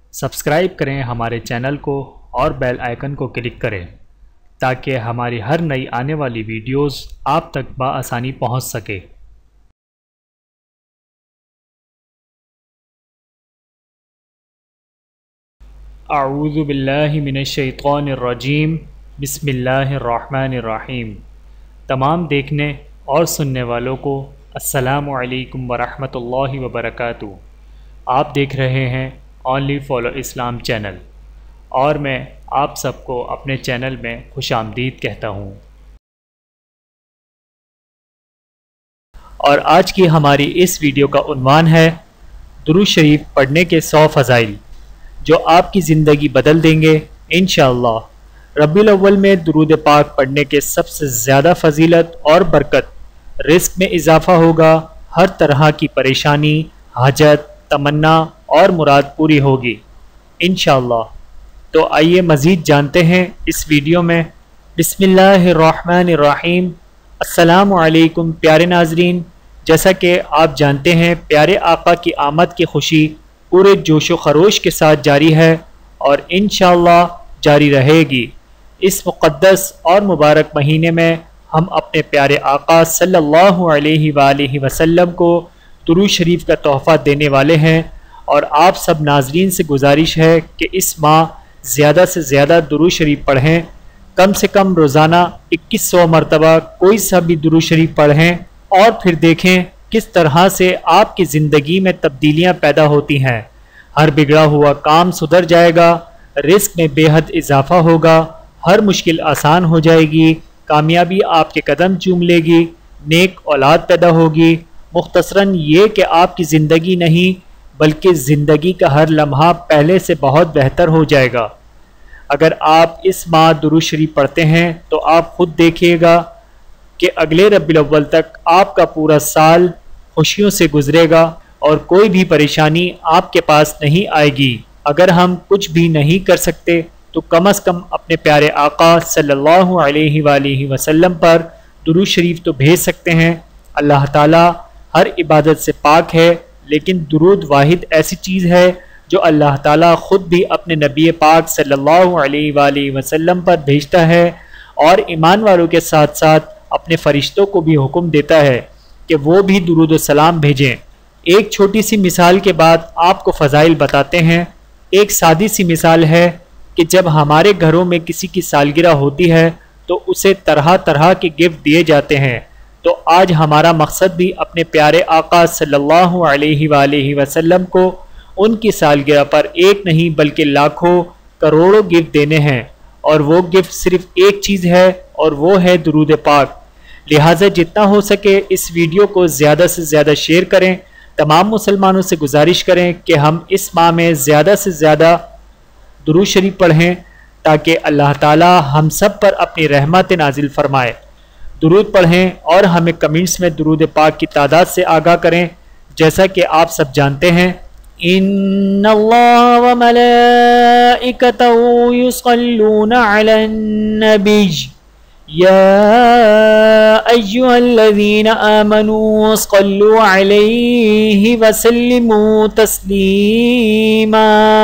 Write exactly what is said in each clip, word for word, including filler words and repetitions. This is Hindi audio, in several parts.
सब्सक्राइब करें हमारे चैनल को और बेल आइकन को क्लिक करें ताकि हमारी हर नई आने वाली वीडियोस आप तक बआसानी पहुंच सके। अऊज़ु बिल्लाहि मिनश्शैतानिर्रजीम बिस्मिल्लाहिर्रहमानिर्रहीम। तमाम देखने और सुनने वालों को अस्सलामु अलैकुम वरहमतुल्लाहि वबरकातुहू। आप देख रहे हैं ओनली फॉलो इस्लाम चैनल और मैं आप सबको अपने चैनल में खुशामदीद कहता हूँ। और आज की हमारी इस वीडियो का उन्वान है दुरूद शरीफ पढ़ने के सौ फ़ज़ाइल जो आपकी ज़िंदगी बदल देंगे इंशाअल्लाह। रबीउल अव्वल में दुरूद पाक पढ़ने के सबसे ज़्यादा फजीलत और बरकत, रिस्क में इजाफ़ा होगा, हर तरह की परेशानी, हाजत, तमन्ना और मुराद पूरी होगी इंशाअल्लाह। तो आइए मज़ीद जानते हैं इस वीडियो में। बिस्मिल्लाहिर्रहमानिर्रहीम। अस्सलामु अलैकुम प्यारे नाजरीन, जैसा कि आप जानते हैं प्यारे आका की आमद की खुशी पूरे जोशो खरोश के साथ जारी है और इंशाअल्लाह जारी रहेगी। इस मुक़द्दस और मुबारक महीने में हम अपने प्यारे आका सल्लल्लाहु अलैहि वालैहि वसल्लम को दुरूद शरीफ का तोहफ़ा देने वाले हैं और आप सब नाजरीन से गुजारिश है कि इस माह ज़्यादा से ज़्यादा दुरूद शरीफ पढ़ें। कम से कम रोज़ाना इक्कीस सौ मरतबा कोई सा भी दुरूद शरीफ पढ़ें और फिर देखें किस तरह से आपकी ज़िंदगी में तब्दीलियां पैदा होती हैं। हर बिगड़ा हुआ काम सुधर जाएगा, रिस्क में बेहद इजाफा होगा, हर मुश्किल आसान हो जाएगी, कामयाबी आपके कदम चूम लेगी, नेक औलाद पैदा होगी। मुख्तसरन ये कि आपकी ज़िंदगी नहीं बल्कि ज़िंदगी का हर लम्हा पहले से बहुत बेहतर हो जाएगा। अगर आप इस माह दुरूद शरीफ पढ़ते हैं तो आप खुद देखिएगा कि अगले रबीउल अव्वल तक आपका पूरा साल खुशियों से गुजरेगा और कोई भी परेशानी आपके पास नहीं आएगी। अगर हम कुछ भी नहीं कर सकते तो कम अज़ कम अपने प्यारे आका सल्लल्लाहु अलैहि वालैहि वसल्लम पर दुरूद शरीफ तो भेज सकते हैं। अल्लाह ताला हर इबादत से पाक है, लेकिन दुरूद वाहिद ऐसी चीज़ है जो अल्लाह ताला ख़ुद भी अपने नबी पाक सल्लल्लाहु अलैहि वालैहि वसल्लम पर भेजता है और ईमान वालों के साथ साथ अपने फ़रिश्तों को भी हुक्म देता है कि वो भी दुरूद व सलाम भेजें। एक छोटी सी मिसाल के बाद आपको फ़ज़ाइल बताते हैं। एक सादी सी मिसाल है कि जब हमारे घरों में किसी की सालगिरह होती है तो उसे तरह तरह के गिफ्ट दिए जाते हैं। तो आज हमारा मकसद भी अपने प्यारे आका सल्लल्लाहु अलैहि वालैहि वसल्लम को उनकी सालगिरह पर एक नहीं बल्कि लाखों करोड़ों गिफ्ट देने हैं और वो गिफ्ट सिर्फ एक चीज़ है और वो है दुरूद पाक। लिहाजा जितना हो सके इस वीडियो को ज़्यादा से ज़्यादा शेयर करें। तमाम मुसलमानों से गुजारिश करें कि हम इस माह में ज़्यादा से ज़्यादा दुरूद शरीफ पढ़ें ताकि अल्लाह ताला हम सब पर अपनी रहमत नाजिल फरमाए। दुरूद पढ़ें और हमें कमेंट्स में दुरूद पाक की तादाद से आगाह करें। जैसा कि आप सब जानते हैं इन्नल्लाह व मलाइकतहू युसल्लूना अलन नबी या अय्युहल्लज़ीना आमनू सल्लू अलैहि व सल्लिमू तस्लीमा।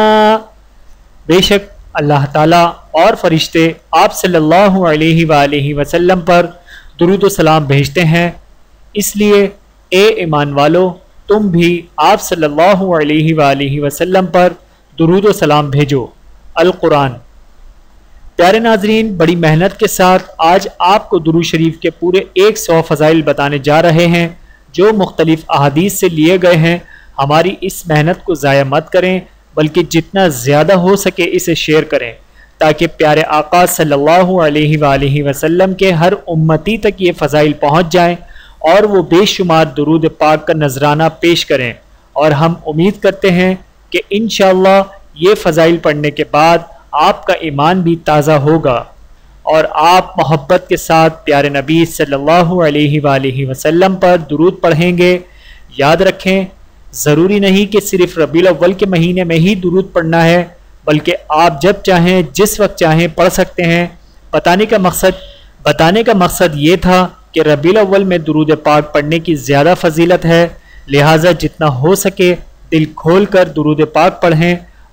बेशक अल्लाह ताला और फरिश्ते आप सल्लल्लाहु अलैहि वालैहि वसल्लम पर दुरूद व सलाम भेजते हैं। इसलिए ए ईमान वालो, तुम भी आप सल्लल्लाहु अलैहि वालैहि वसल्लम पर दुरूद व सलाम भेजो। अल कुरान। प्यारे नाजरीन, बड़ी मेहनत के साथ आज आपको दुरूद शरीफ के पूरे एक सौ फ़ज़ाइल बताने जा रहे हैं जो मुख्तलिफ अहादीस से लिए गए हैं। हमारी इस मेहनत को ज़ाया मत करें बल्कि जितना ज़्यादा हो सके इसे शेयर करें ताकि प्यारे आका सल्लल्लाहु अलैहि वालैहि वसल्लम के हर उम्मती तक ये फ़ज़ाइल पहुँच जाएँ और वो बेशुमार दुरूद पाक का नजराना पेश करें। और हम उम्मीद करते हैं कि इंशाअल्लाह ये फ़ज़ाइल पढ़ने के बाद आपका ईमान भी ताज़ा होगा और आप मोहब्बत के साथ प्यारे नबी सल्लल्लाहु अलैहि वालैहि वसल्लम पर दुरूद पढ़ेंगे। याद रखें, ज़रूरी नहीं कि सिर्फ़ रबीउल अव्वल के महीने में ही दुरूद पढ़ना है बल्कि आप जब चाहें जिस वक्त चाहें पढ़ सकते हैं। बताने का मकसद बताने का मकसद ये था कि रबीउल अव्वल में दुरूद पाक पढ़ने की ज़्यादा फजीलत है, लिहाजा जितना हो सके दिल खोल कर दुरूद पाक पढ़ें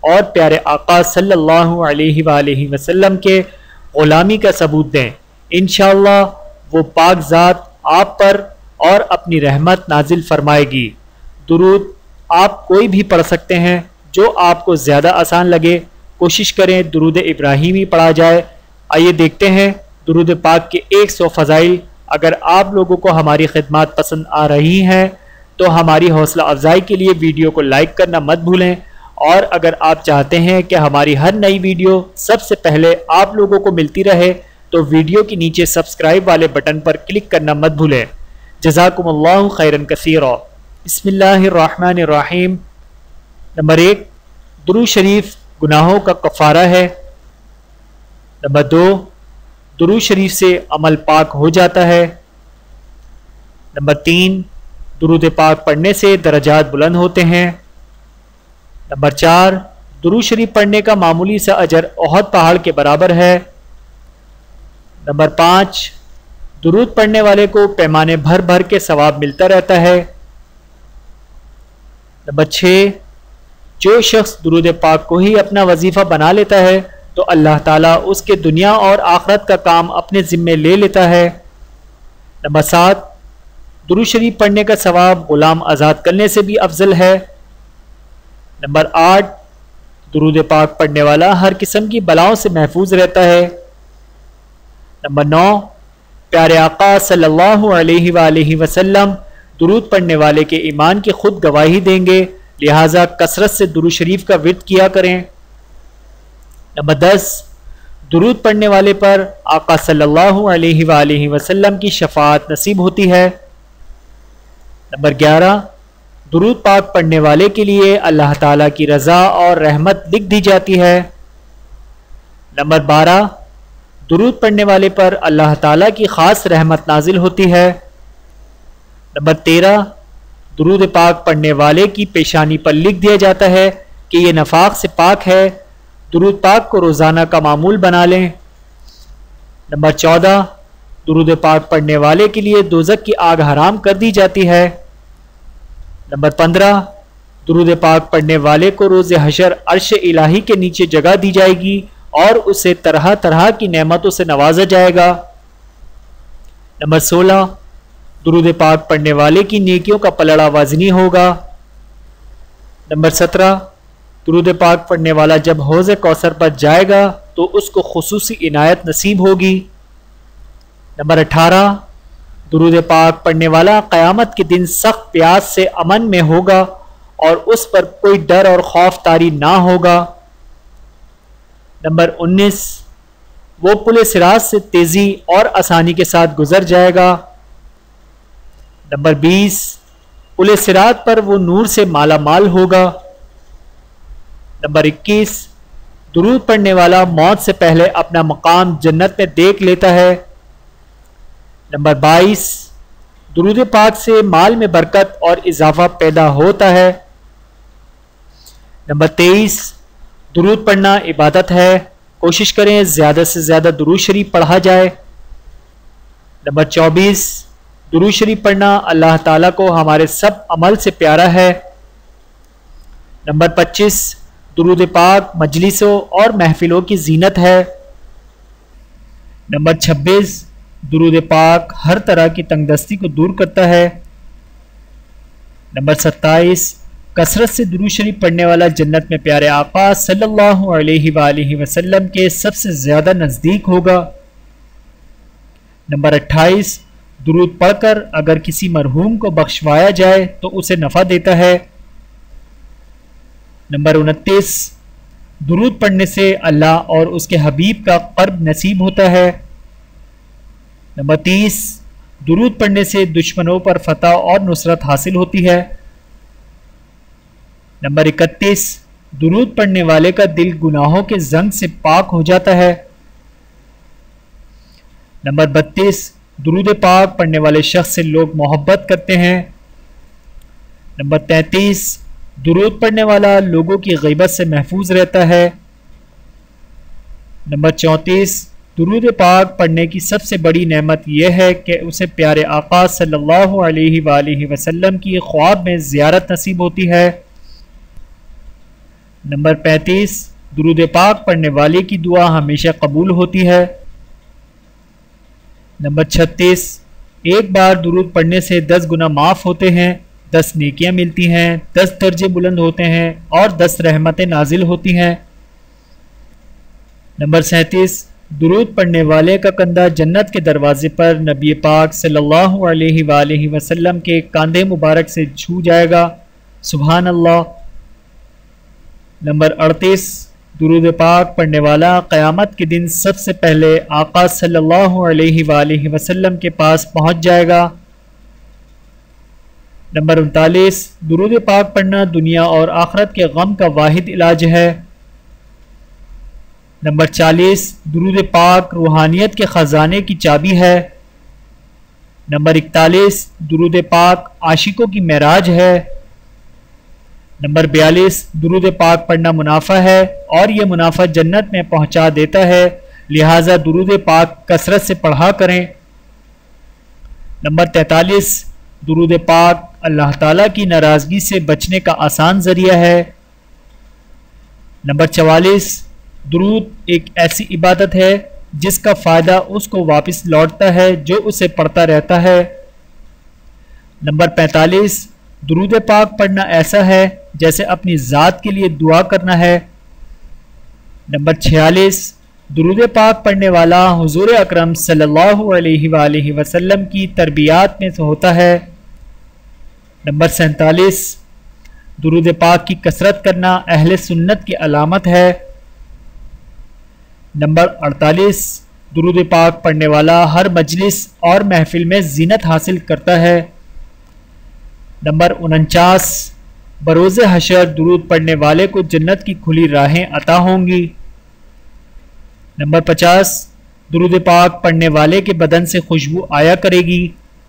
और प्यारे आका सल्लल्लाहु अलैहि वालैहि वसल्लम के ग़ुलामी का सबूत दें। इंशाअल्लाह वो पाक ज़ात आप पर और अपनी रहमत नाजिल फरमाएगी। दुरूद आप कोई भी पढ़ सकते हैं, जो आपको ज़्यादा आसान लगे। कोशिश करें दुरूद इब्राहिमी पढ़ा जाए। आइए देखते हैं दुरूद पाक के एक सौ फ़ज़ाइल। अगर आप लोगों को हमारी खिदमत पसंद आ रही हैं तो हमारी हौसला अफजाई के लिए वीडियो को लाइक करना मत भूलें, और अगर आप चाहते हैं कि हमारी हर नई वीडियो सबसे पहले आप लोगों को मिलती रहे तो वीडियो के नीचे सब्सक्राइब वाले बटन पर क्लिक करना मत भूलें। जज़ाकुमुल्लाहु खैरन कसीरा। बिस्मिल्लाहिर्रहमानिर्रहीम। नंबर एक, दुरूद शरीफ गुनाहों का कफ़ारा है। नंबर दो, दुरूद शरीफ से अमल पाक हो जाता है। नंबर तीन, दुरूद पाक पढ़ने से दरजात बुलंद होते हैं। नंबर चार, दुरूद शरीफ पढ़ने का मामूली सा अजर ओहद पहाड़ के बराबर है। नंबर पाँच, दुरूद पढ़ने वाले को पैमाने भर भर के सवाब मिलता रहता है। नंबर छः, जो शख्स दुरूद पाक को ही अपना वजीफ़ा बना लेता है तो अल्लाह ताला उसके दुनिया और आखिरत का काम अपने ज़िम्मे ले लेता है। नंबर सात, दुरूद शरीफ पढ़ने का सवाब ग़ुलाम आज़ाद करने से भी अफजल है। नंबर आठ, दुरूद पाक पढ़ने वाला हर किस्म की बलाओं से महफूज रहता है। नंबर नौ, प्यारे आका सल्लल्लाहु अलैहि वालैहि वसल्लम दुरूद पढ़ने वाले के ईमान की खुद गवाही देंगे, लिहाजा कसरत से दुरूद शरीफ का विर्द किया करें। नंबर दस, दुरूद पढ़ने वाले पर आका सल्लल्लाहु अलैहि वालैहि वसल्लम की शफाअत नसीब होती है। नंबर ग्यारह, दुरूद पाक पढ़ने वाले के लिए अल्लाह ताला की रज़ा और रहमत लिख दी जाती है। नंबर बारह, दुरूद पढ़ने वाले पर अल्लाह ताला की ख़ास रहमत नाजिल होती है। नंबर तेरह, दुरूद पाक पढ़ने वाले की पेशानी पर लिख दिया जाता है कि ये नफाक से पाक है। दुरूद पाक को रोज़ाना का मामूल बना लें। नंबर चौदह, दुरूद पाक पढ़ने वाले के लिए दोज़ख की आग हराम कर दी जाती है। नंबर पंद्रह, दुरूद पाक पढ़ने वाले को रोज़े हशर अर्श इलाही के नीचे जगह दी जाएगी और उसे तरह तरह की नेमतों से नवाजा जाएगा। नंबर सोलह, दुरूद पाक पढ़ने वाले की नेकियों का पलड़ा वाजनी होगा। नंबर सत्रह, दुरूद पाक पढ़ने वाला जब हौज़ कौसर पर जाएगा तो उसको खुसूसी इनायत नसीब होगी। नंबर अठारह, दुरूद पाक पढ़ने वाला क़यामत के दिन सख्त प्यास से अमन में होगा और उस पर कोई डर और खौफ तारी ना होगा। नंबर उन्नीस, वो पुल सिरात से तेज़ी और आसानी के साथ गुजर जाएगा। नंबर बीस, पुल सिरात पर वो नूर से माला माल होगा। नंबर इक्कीस, दुरूद पढ़ने वाला मौत से पहले अपना मकाम जन्नत में देख लेता है। नंबर बाईस, दुरूद पाक से माल में बरकत और इजाफा पैदा होता है। नंबर तेईस, दुरूद पढ़ना इबादत है, कोशिश करें ज़्यादा से ज़्यादा दुरूद शरीफ पढ़ा जाए। नंबर चौबीस, दुरूद शरीफ पढ़ना अल्लाह ताला को हमारे सब अमल से प्यारा है। नंबर पच्चीस, दुरूद पाक मजलिसों और महफिलों की जीनत है। नंबर छब्बीस, दुरूद पाक हर तरह की तंगदस्ती को दूर करता है। नंबर सत्ताईस, कसरत से दुरूद शरीफ पढ़ने वाला जन्नत में प्यारे आका सल्लल्लाहु अलैहि वालैहि वसल्लम के सबसे ज़्यादा नज़दीक होगा। नंबर अट्ठाईस, दुरूद पढ़कर अगर किसी मरहूम को बख्शवाया जाए तो उसे नफ़ा देता है। नंबर उनतीस, दुरूद पढ़ने से अल्लाह और उसके हबीब का क़र्ब नसीब होता है। नंबर तीस, दुरूद पढ़ने से दुश्मनों पर फतह और नुसरत हासिल होती है। नंबर इकतीस, दुरूद पढ़ने वाले का दिल गुनाहों के जंग से पाक हो जाता है। नंबर बत्तीस, दुरूद पाक पढ़ने वाले शख्स से लोग मोहब्बत करते हैं। नंबर तैंतीस, दुरूद पढ़ने वाला लोगों की ग़ीबत से महफूज रहता है। नंबर चौंतीस, दुरूद पाक पढ़ने की सबसे बड़ी नेमत यह है कि उसे प्यारे आका सल्लल्लाहु अलैहि वालैहि वसल्लम की ख्वाब में ज़ियारत नसीब होती है। नंबर पैंतीस, दुरूद पाक पढ़ने वाले की दुआ हमेशा कबूल होती है। नंबर छत्तीस, एक बार दुरूद पढ़ने से दस गुना माफ़ होते हैं, दस नेकियां मिलती हैं, दस दर्जे बुलंद होते हैं और दस रहमतें नाजिल होती हैं। नंबर सैंतीस, दुरूद पढ़ने वाले का कंधा जन्नत के दरवाजे पर नबी पाक सल्लल्लाहु अलैहि वालैहि वसल्लम के कांधे मुबारक से छू जाएगा। सुभान अल्लाह। नंबर अड़तीस, दुरूद पाक पढ़ने वाला क़यामत के दिन सबसे पहले आका सल्लल्लाहु अलैहि वालैहि वसल्लम के पास पहुंच जाएगा। नंबर उनतालीस, दुरूद पाक पढ़ना दुनिया और आखिरत के गम का वाहिद इलाज है। नंबर चालीस, दुरूद पाक रूहानियत के ख़जाने की चाबी है। नंबर इकतालीस, दुरूद पाक आशिकों की मेराज है। नंबर बयालीस, दुरूद पाक पढ़ना मुनाफा है और ये मुनाफा जन्नत में पहुंचा देता है, लिहाजा दुरूद पाक कसरत से पढ़ा करें। नंबर तैंतालीस, दुरूद पाक अल्लाह ताला की नाराज़गी से बचने का आसान ज़रिया है। नंबर चवालीस, दुरूद एक ऐसी इबादत है जिसका फ़ायदा उसको वापस लौटता है जो उसे पढ़ता रहता है। नंबर पैंतालीस, दुरूद पाक पढ़ना ऐसा है जैसे अपनी ज़ात के लिए दुआ करना है। नंबर छियालीस, दुरूद पाक पढ़ने वाला हुजूर अकरम सल्लल्लाहु अलैहि वालैहि वसल्लम की तरबियात में से होता है। नंबर सैंतालीस, दुरूद पाक की कसरत करना अहले सुन्नत की अलामत है। नंबर अड़तालीस, दुरूद पाक पढ़ने वाला हर मजलिस और महफिल में जीनत हासिल करता है। नंबर उनचास, बरोज़े हशर दुरूद पढ़ने वाले को जन्नत की खुली राहें अता होंगी। नंबर पचास, दुरूद पाक पढ़ने वाले के बदन से खुशबू आया करेगी।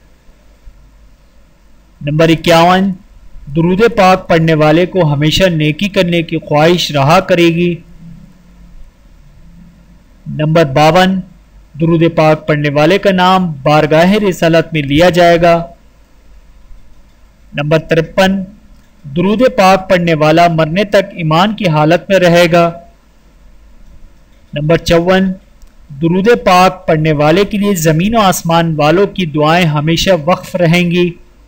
नंबर इक्यावन, दुरूद पाक पढ़ने वाले को हमेशा नेकी करने की ख्वाहिश रहा करेगी। नंबर बावन, दुरूद पाक पढ़ने वाले का नाम बारगाह रिसालत में लिया जाएगा। नंबर तिरपन, दुरूद पाक पढ़ने वाला मरने तक ईमान की हालत में रहेगा। नंबर चौवन, दुरूद पाक पढ़ने वाले के लिए ज़मीन और आसमान वालों की दुआएं हमेशा वक्फ रहेंगी।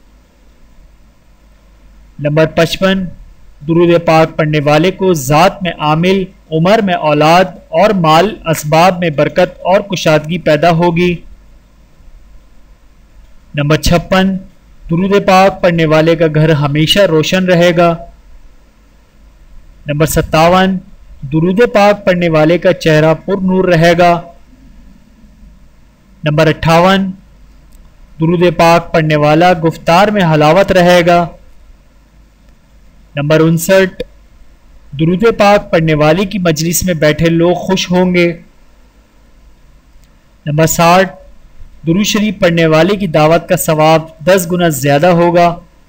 नंबर पचपन, दुरूद पाक पढ़ने वाले को ज़ात में आमिल, उम्र में औलाद और माल असबाब में बरकत और कुशादगी पैदा होगी। नंबर छप्पन, दुरूद पाक पढ़ने वाले का घर हमेशा रोशन रहेगा। नंबर सत्तावन, दुरूद पाक पढ़ने वाले का चेहरा पुरनूर रहेगा। नंबर अट्ठावन, दुरूद पाक पढ़ने वाला गुफ्तार में हलावत रहेगा। नंबर उनसठ, दुरूद पाक पढ़ने वाले की मजलिस में बैठे लोग खुश होंगे। नंबर साठ, दुरूद शरीफ पढ़ने वाले की दावत का सवाब दस गुना ज्यादा होगा।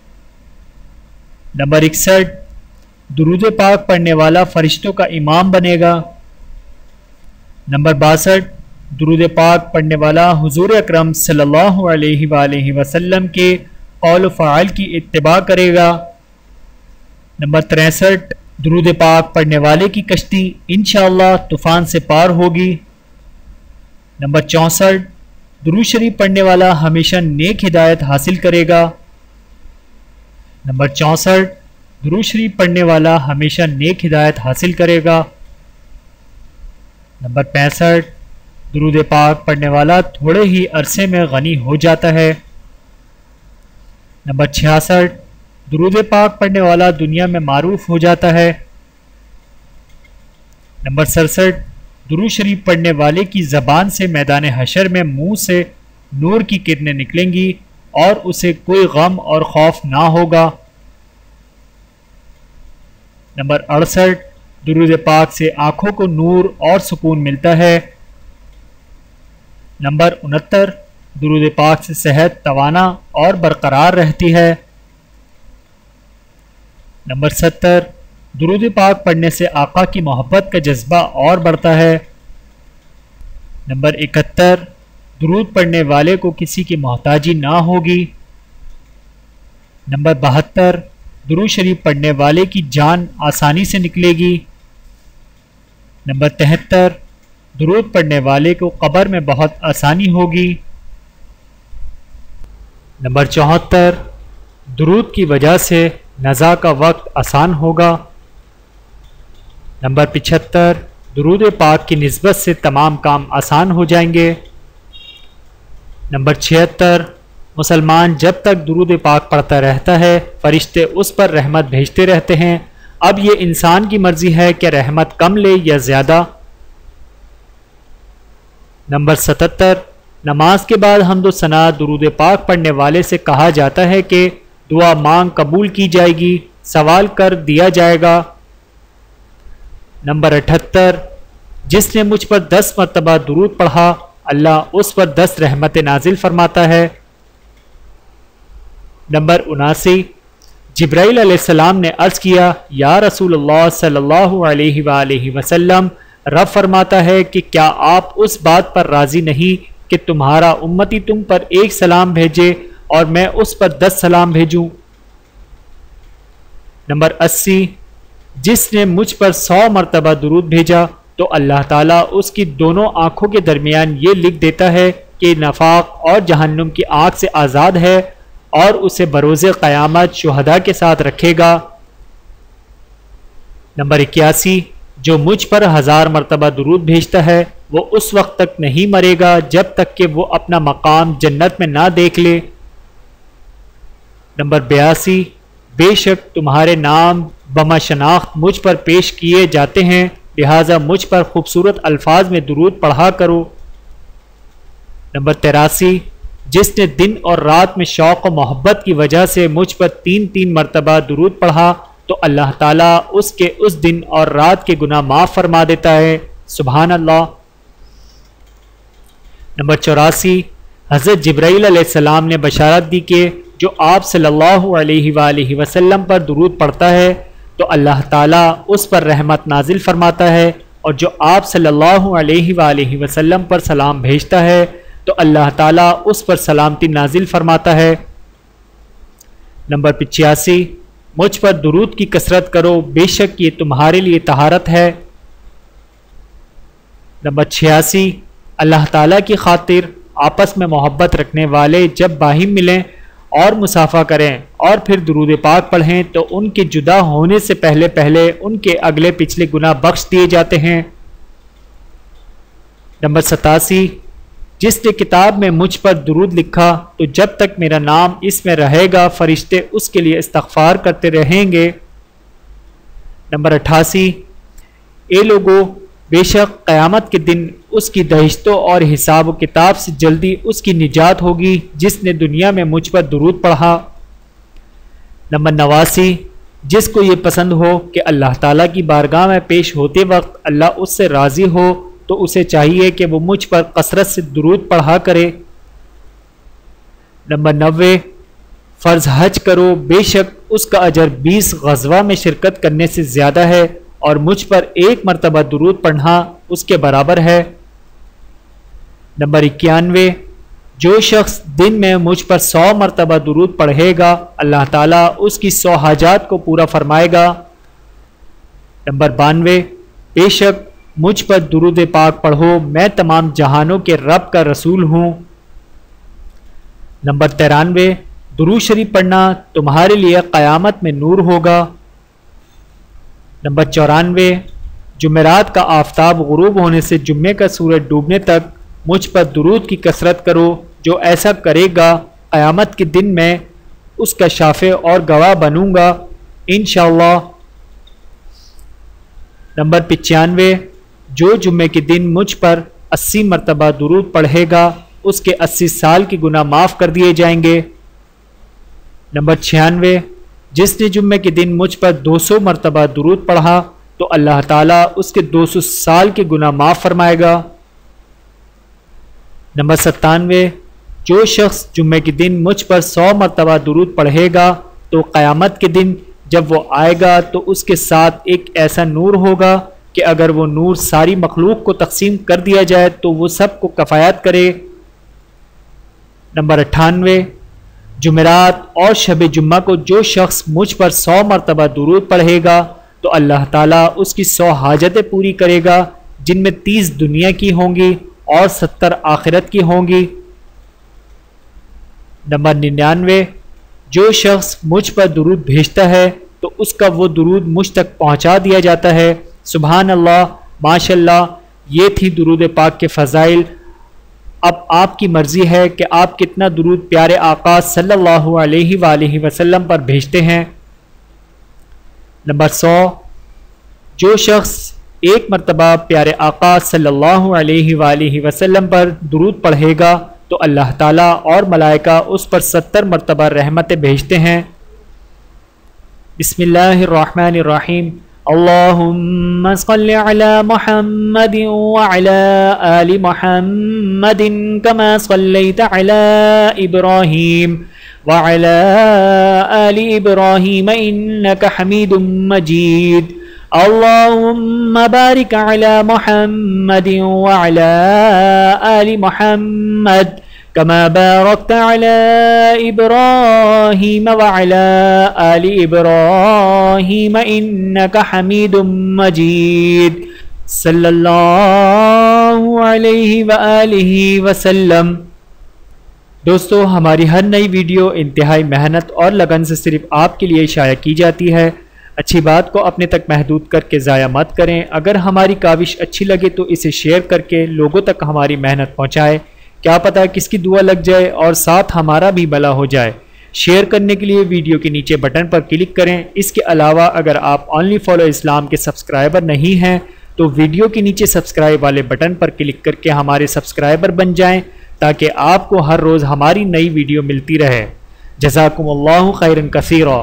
नंबर इकसठ, दुरूद पाक पढ़ने वाला फरिश्तों का इमाम बनेगा। नंबर बासठ, दुरूद पाक पढ़ने वाला हुजूर अकरम सल्लल्लाहु अलैहि वालैहि वसल्लम के कौल फ़आल की इत्तिबा करेगा। नंबर तिरसठ, दुरूद पाक पढ़ने वाले की कश्ती इंशाअल्लाह तूफान से पार होगी। नंबर चौंसठ, दुरूद शरीफ पढ़ने वाला हमेशा नेक हिदायत हासिल करेगा। नंबर चौंसठ, दुरूद शरीफ पढ़ने वाला हमेशा नेक हिदायत हासिल करेगा। नंबर पैंसठ, दुरूद पाक पढ़ने वाला थोड़े ही अरसे में गनी हो जाता है। नंबर छियासठ, दुरूद पाक पढ़ने वाला दुनिया में मारूफ हो जाता है। नंबर सड़सठ, दुरूद शरीफ पढ़ने वाले की ज़बान से मैदान हशर में मुंह से नूर की किरणें निकलेंगी और उसे कोई गम और खौफ ना होगा। नंबर अड़सठ, दुरूद पाक से आंखों को नूर और सुकून मिलता है। नंबर उनहत्तर, दुरूद पाक से सेहत तवाना और बरकरार रहती है। नंबर सत्तर, दुरूद पाक पढ़ने से आका की मोहब्बत का जज्बा और बढ़ता है। नंबर इकहत्तर, दुरूद पढ़ने वाले को किसी की मोहताजी ना होगी। नंबर बहत्तर, दुरूद शरीफ पढ़ने वाले की जान आसानी से निकलेगी। नंबर तिहत्तर, दुरूद पढ़ने वाले को कब्र में बहुत आसानी होगी। नंबर चौहत्तर, दुरूद की वजह से नज़ा का वक्त आसान होगा। नंबर पिछहत्तर, दुरूद पाक की निस्बत से तमाम काम आसान हो जाएंगे। नंबर छिहत्तर, मुसलमान जब तक दुरूद पाक पढ़ता रहता है फरिश्ते उस पर रहमत भेजते रहते हैं। अब ये इंसान की मर्जी है कि रहमत कम ले या ज़्यादा। नंबर सतहत्तर, नमाज के बाद हम्दो सना दुरूद पाक पढ़ने वाले से कहा जाता है कि दुआ मांग कबूल की जाएगी, सवाल कर दिया जाएगा। नंबर अठहत्तर, जिसने मुझ पर दस मरतबा दुरूद पढ़ा अल्लाह उस पर दस रहमत नाजिल फरमाता है। नंबर उनासी, जिब्राइल अलैहिस्सलाम ने अर्ज़ किया, या रसूलुल्लाह सल्लल्लाहु अलैहि वालैहि वसल्लम, रब फरमाता है कि क्या आप उस बात पर राज़ी नहीं कि तुम्हारा उम्मती तुम पर एक सलाम भेजे और मैं उस पर दस सलाम भेजूं। नंबर अस्सी, जिसने मुझ पर सौ मरतबा दुरूद भेजा तो अल्लाह ताला उसकी दोनों आंखों के दरमियान ये लिख देता है कि नफाक और जहन्नुम की आग से आज़ाद है और उसे बरोज़े क़यामत शुहदा के साथ रखेगा। नंबर इक्यासी, जो मुझ पर हज़ार मरतबा दुरूद भेजता है वो उस वक्त तक नहीं मरेगा जब तक कि वो अपना मकाम जन्नत में ना देख ले। नंबर बयासी, बेशक तुम्हारे नाम बमा शनाख्त मुझ पर पेश किए जाते हैं, लिहाजा मुझ पर खूबसूरत अल्फाज में दुरूद पढ़ा करो। नंबर तिरासी, जिसने दिन और रात में शौक़ व मोहब्बत की वजह से मुझ पर तीन तीन मरतबा दुरूद पढ़ा तो अल्लाह ताला उसके उस दिन और रात के गुनाह माफ़ फरमा देता है। सुभान अल्लाह। नंबर चौरासी, हज़रत जिब्राईल अलैहिस्सलाम ने बशारत दी कि जो आप सल्लल्लाहु अलैहि वालैहि वसल्लम पर दुरूद पढ़ता है तो अल्लाह ताला उस पर रहमत नाजिल फरमाता है और जो आप सल्लल्लाहु अलैहि वालैहि वसल्लम पर सलाम भेजता है तो अल्लाह ताला उस पर सलामती नाजिल फरमाता है। नंबर पिचासी, मुझ पर दुरूद की कसरत करो, बेशक ये तुम्हारे लिए तहारत है। नंबर छियासी, अल्लाह ताला की खातिर आपस में मोहब्बत रखने वाले जब बाहिम मिलें और मुसाफा करें और फिर दुरूद पाक पढ़ें तो उनके जुदा होने से पहले पहले उनके अगले पिछले गुनाह बख्श दिए जाते हैं। नंबर सतासी, जिसने किताब में मुझ पर दुरूद लिखा तो जब तक मेरा नाम इसमें रहेगा फरिश्ते उसके लिए इस्तग़फ़ार करते रहेंगे। नंबर अट्ठासी, ए लोगों, बेशक क़यामत के दिन उसकी दहिश्तों और हिसाब व किताब से जल्दी उसकी निजात होगी जिसने दुनिया में मुझ पर दुरूद पढ़ा। नंबर नवासी, जिसको ये पसंद हो कि अल्लाह ताला की बारगाह में पेश होते वक्त अल्लाह उससे राज़ी हो तो उसे चाहिए कि वो मुझ पर कसरत से दुरूद पढ़ा करे। नंबर नब्बे, फ़र्ज़ हज करो, बेशक उसका अजर बीस ग़ज़वा में शिरकत करने से ज़्यादा है और मुझ पर एक मरतबा दुरूद पढ़ना उसके बराबर है। नंबर इक्यानवे, जो शख्स दिन में मुझ पर सौ मरतबा दुरूद पढ़ेगा अल्लाह ताला उसकी सौ हाजात को पूरा फरमाएगा। नंबर बानवे, बेशक मुझ पर दुरूद पाक पढ़ो, मैं तमाम जहानों के रब का रसूल हूँ। नंबर तिरानवे, दुरूद शरीफ पढ़ना तुम्हारे लिए क़यामत में नूर होगा। नंबर चौरानवे, जुमेरात का आफताब गुरूब होने से जुम्मे का सूरज डूबने तक मुझ पर दुरूद की कसरत करो, जो ऐसा करेगा क़यामत के दिन मैं उसका शाफ़े और गवाह बनूंगा इंशाअल्लाह। नंबर पचानवे, जो जुम्मे के दिन मुझ पर अस्सी मरतबा दुरूद पढ़ेगा उसके अस्सी साल के गुनाह माफ़ कर दिए जाएंगे। नंबर छियानवे, जिसने जुम्मे के दिन मुझ पर दो सौ मरतबा दुरूद पढ़ा तो अल्लाह ताला उसके दो सौ साल के गुनाह माफ़ फरमाएगा। नंबर सत्तानवे, जो शख्स जुम्मे के दिन मुझ पर सौ मरतबा दुरूद पढ़ेगा तो क़यामत के दिन जब वो आएगा तो उसके साथ एक ऐसा नूर होगा कि अगर वो नूर सारी मखलूक को तकसीम कर दिया जाए तो वो सब को कफ़ायत करे। नंबर अट्ठानवे, जुमेरात और शब जुम्मा को जो शख्स मुझ पर सौ मरतबा दुरूद पढ़ेगा तो अल्लाह ताला उसकी सौ हाजतें पूरी करेगा, जिनमें तीस दुनिया की होंगी और सत्तर आखिरत की होंगी। नंबर निन्यानवे, जो शख्स मुझ पर दुरूद भेजता है तो उसका वो दुरूद मुझ तक पहुंचा दिया जाता है। सुभान अल्लाह, माशाल्लाह। ये थी दुरूद पाक के फ़ज़ाइल। अब आपकी मर्ज़ी है कि आप कितना दुरूद प्यारे आका सल्लल्लाहु अलैहि वालैहि वसल्लम पर भेजते हैं। नंबर सौ, जो शख्स एक मरतबा प्यारे आका सल्लल्लाहु अलैहि वालैहि वसल्लम पर दुरूद पढ़ेगा तो अल्लाह ताला और मलाइका उस पर सत्तर मरतबा रहमतें भेजते हैं। बिस्मिल्लाहिर्रहमानिर्रहीम। अल्लाहुम्मा सल्लि अला मुहम्मदिन व अला आलि मुहम्मदिन कमा सल्लैता अला इब्राहीम व अला आलि इब्राहीम इन्नका हमीदुम मजीद। अल्लाहुम्मा बारिक अला मुहम्मदिन व अला आलि मुहम्मद कमा बारकता अला इब्राहीम व अला आलि इब्राहीम इन्नका हमीदुम मजीद। सल्लल्लाहु अलैहि व आलिहि वसल्लम। दोस्तों, हमारी हर नई वीडियो इंतहाई मेहनत और लगन से सिर्फ आपके लिए शाया की जाती है। अच्छी बात को अपने तक महदूद करके ज़ाया मत करें। अगर हमारी काविश अच्छी लगे तो इसे शेयर करके लोगों तक हमारी मेहनत पहुंचाएं। क्या पता किसकी दुआ लग जाए और साथ हमारा भी भला हो जाए। शेयर करने के लिए वीडियो के नीचे बटन पर क्लिक करें। इसके अलावा अगर आप ओनली फॉलो इस्लाम के सब्सक्राइबर नहीं हैं तो वीडियो के नीचे सब्सक्राइब वाले बटन पर क्लिक करके हमारे सब्सक्राइबर बन जाएं, ताकि आपको हर रोज़ हमारी नई वीडियो मिलती रहे। जज़ाकुमुल्लाहु खैरन कसीरा।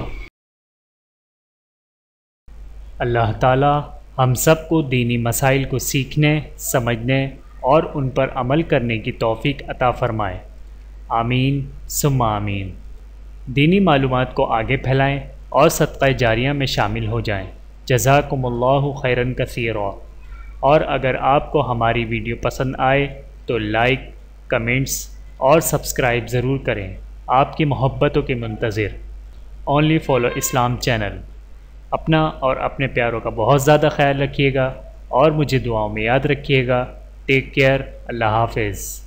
अल्लाह ताला हम सब को दीनी मसाइल को सीखने, समझने और उन पर अमल करने की तौफीक अता फ़रमाए। आमीन सुम्मा आमीन। दीनी मालूमात को आगे फैलाएं और सदक़ा जारिया में शामिल हो जाएं। जज़ाकुमुल्लाहु खैरन कसीरा। और अगर आपको हमारी वीडियो पसंद आए तो लाइक, कमेंट्स और सब्सक्राइब ज़रूर करें। आपकी मोहब्बतों के मुंतज़िर। ओनली फॉलो इस्लाम चैनल। अपना और अपने प्यारों का बहुत ज़्यादा ख्याल रखिएगा और मुझे दुआओं में याद रखिएगा। Take care. अल्लाह हाफ़िज़।